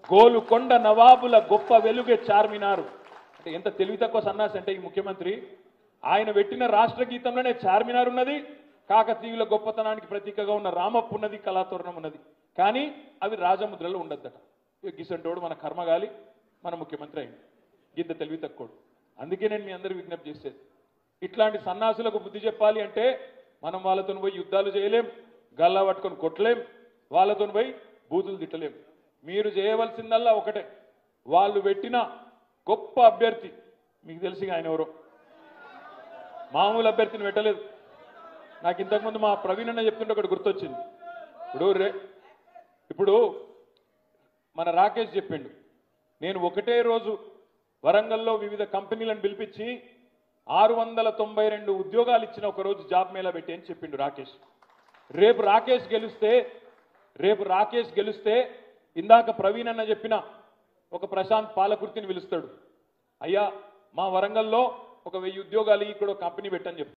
గోలుకొండ నవాబుల గొప్ప వెలుగే చార్మినారు. అంటే ఎంత తెలివి తక్కువ సన్నాసి అంటే ఈ ముఖ్యమంత్రి, ఆయన పెట్టిన రాష్ట్ర గీతంలోనే చార్మినార్ ఉన్నది, కాకతీయుల గొప్పతనానికి ప్రతీకగా ఉన్న రామప్పు ఉన్నది, కళాతోరణం ఉన్నది. కానీ అవి రాజముద్రలో ఉండద్దట. గిసంటోడు మన కర్మగాలి మన ముఖ్యమంత్రి అయింది. గింత తెలివి తక్కువడు. అందుకే నేను మీ అందరూ విజ్ఞప్తి చేసేది, ఇట్లాంటి సన్నాసులకు బుద్ధి చెప్పాలి అంటే మనం వాళ్ళతో పోయి యుద్ధాలు చేయలేం, గల్లా పట్టుకొని కొట్టలేం, వాళ్ళతో పోయి బూతులు తిట్టలేం. మీరు చేయవలసిందల్లా ఒకటే, వాళ్ళు పెట్టిన గొప్ప అభ్యర్థి, మీకు తెలిసి ఆయన ఎవరో, మామూలు అభ్యర్థిని పెట్టలేదు. నాకు ఇంతకుముందు మా ప్రవీణ్ అన్న చెప్తుంటే ఒకటి గుర్తొచ్చింది. ఇప్పుడు మన రాకేష్ చెప్పిండు, నేను ఒకటే రోజు వరంగల్లో వివిధ కంపెనీలను పిలిపించి 692 ఉద్యోగాలు ఇచ్చిన ఒక రోజు జాబ్ మేళా పెట్టి అని చెప్పిండు రాకేష్. రేపు రాకేష్ గెలిస్తే ఇందాక ప్రవీణ్ అన్న చెప్పిన ఒక ప్రశాంత్ పాలకుర్తిని పిలుస్తాడు, అయ్యా మా వరంగల్లో ఒక 1000 ఉద్యోగాలు ఇక్కడ కంపెనీ పెట్టని చెప్తాడు.